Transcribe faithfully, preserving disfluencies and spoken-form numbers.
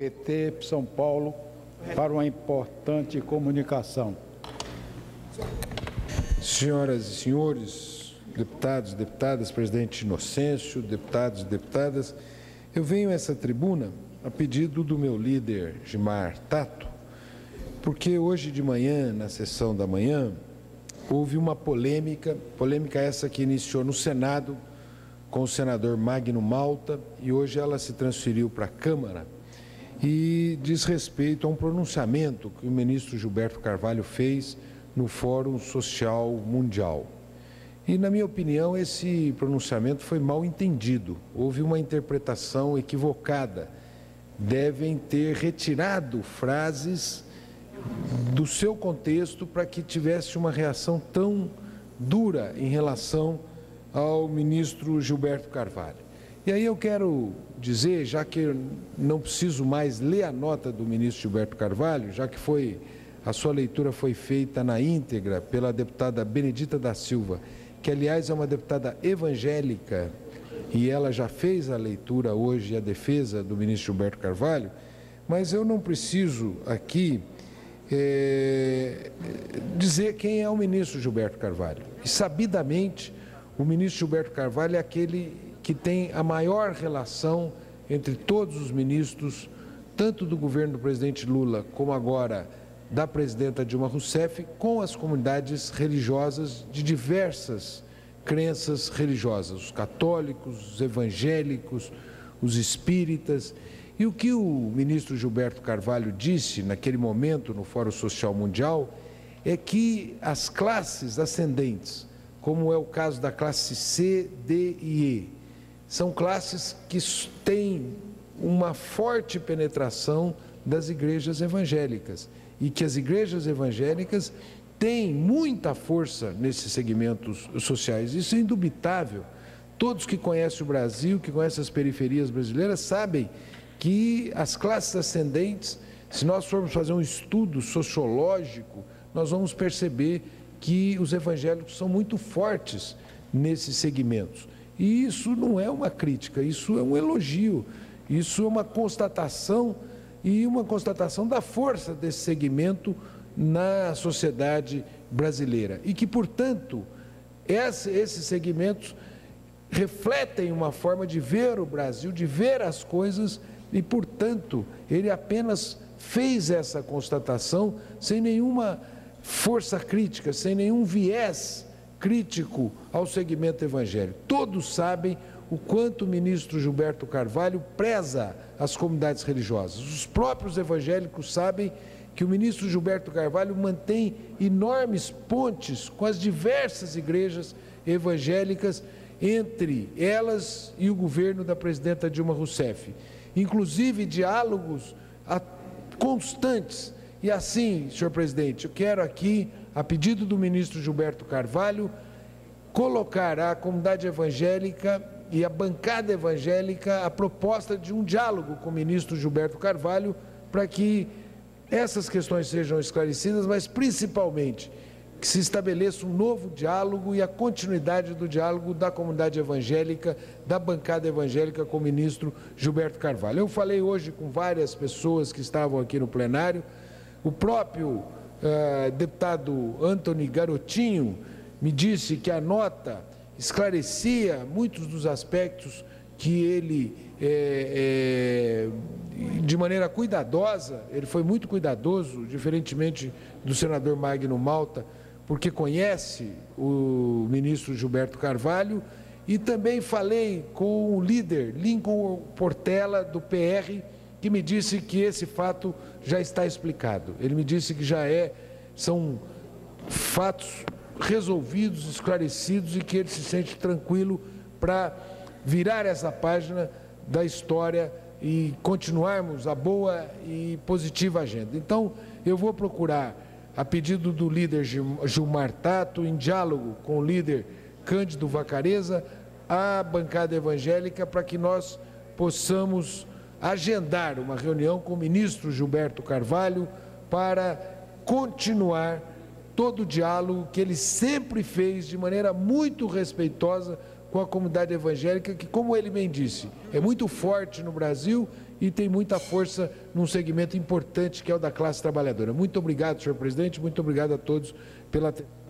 P T São Paulo para uma importante comunicação. Senhoras e senhores, deputados e deputadas, presidente Inocêncio, deputados e deputadas, eu venho a essa tribuna a pedido do meu líder, Gilmar Tato, porque hoje de manhã, na sessão da manhã, houve uma polêmica, polêmica essa que iniciou no Senado com o senador Magno Malta e hoje ela se transferiu para a Câmara e diz respeito a um pronunciamento que o ministro Gilberto Carvalho fez no Fórum Social Mundial. E, na minha opinião, esse pronunciamento foi mal entendido, houve uma interpretação equivocada, devem ter retirado frases do seu contexto para que tivesse uma reação tão dura em relação ao ministro Gilberto Carvalho. E aí eu quero dizer, já que eu não preciso mais ler a nota do ministro Gilberto Carvalho, já que foi, a sua leitura foi feita na íntegra pela deputada Benedita da Silva, que aliás é uma deputada evangélica, e ela já fez a leitura hoje e a defesa do ministro Gilberto Carvalho, mas eu não preciso aqui é, dizer quem é o ministro Gilberto Carvalho. E sabidamente, o ministro Gilberto Carvalho é aquele que tem a maior relação entre todos os ministros, tanto do governo do presidente Lula, como agora da presidenta Dilma Rousseff, com as comunidades religiosas de diversas crenças religiosas, os católicos, os evangélicos, os espíritas. E o que o ministro Gilberto Carvalho disse naquele momento no Fórum Social Mundial é que as classes ascendentes, como é o caso da classe C, D e E, são classes que têm uma forte penetração das igrejas evangélicas e que as igrejas evangélicas têm muita força nesses segmentos sociais. Isso é indubitável. Todos que conhecem o Brasil, que conhecem as periferias brasileiras, sabem que as classes ascendentes, se nós formos fazer um estudo sociológico, nós vamos perceber que os evangélicos são muito fortes nesses segmentos. E isso não é uma crítica, isso é um elogio, isso é uma constatação e uma constatação da força desse segmento na sociedade brasileira. E que, portanto, esses segmentos refletem uma forma de ver o Brasil, de ver as coisas e, portanto, ele apenas fez essa constatação sem nenhuma força crítica, sem nenhum viés crítico ao segmento evangélico. Todos sabem o quanto o ministro Gilberto Carvalho preza as comunidades religiosas. Os próprios evangélicos sabem que o ministro Gilberto Carvalho mantém enormes pontes com as diversas igrejas evangélicas, entre elas e o governo da presidenta Dilma Rousseff. Inclusive diálogos constantes. E assim, senhor presidente, eu quero aqui, a pedido do ministro Gilberto Carvalho, colocar à comunidade evangélica e à bancada evangélica a proposta de um diálogo com o ministro Gilberto Carvalho para que essas questões sejam esclarecidas, mas principalmente que se estabeleça um novo diálogo e a continuidade do diálogo da comunidade evangélica, da bancada evangélica com o ministro Gilberto Carvalho. Eu falei hoje com várias pessoas que estavam aqui no plenário. O próprio uh, deputado Antony Garotinho me disse que a nota esclarecia muitos dos aspectos que ele, é, é, de maneira cuidadosa, ele foi muito cuidadoso, diferentemente do senador Magno Malta, porque conhece o ministro Gilberto Carvalho, e também falei com o líder Lincoln Portela, do P R, que me disse que esse fato já está explicado. Ele me disse que já é, são fatos resolvidos, esclarecidos, e que ele se sente tranquilo para virar essa página da história e continuarmos a boa e positiva agenda. Então, eu vou procurar, a pedido do líder Gilmar Tato, em diálogo com o líder Cândido Vacareza, a bancada evangélica, para que nós possamos agendar uma reunião com o ministro Gilberto Carvalho para continuar todo o diálogo que ele sempre fez de maneira muito respeitosa com a comunidade evangélica, que, como ele bem disse, é muito forte no Brasil e tem muita força num segmento importante que é o da classe trabalhadora. Muito obrigado, senhor presidente, muito obrigado a todos pela atenção.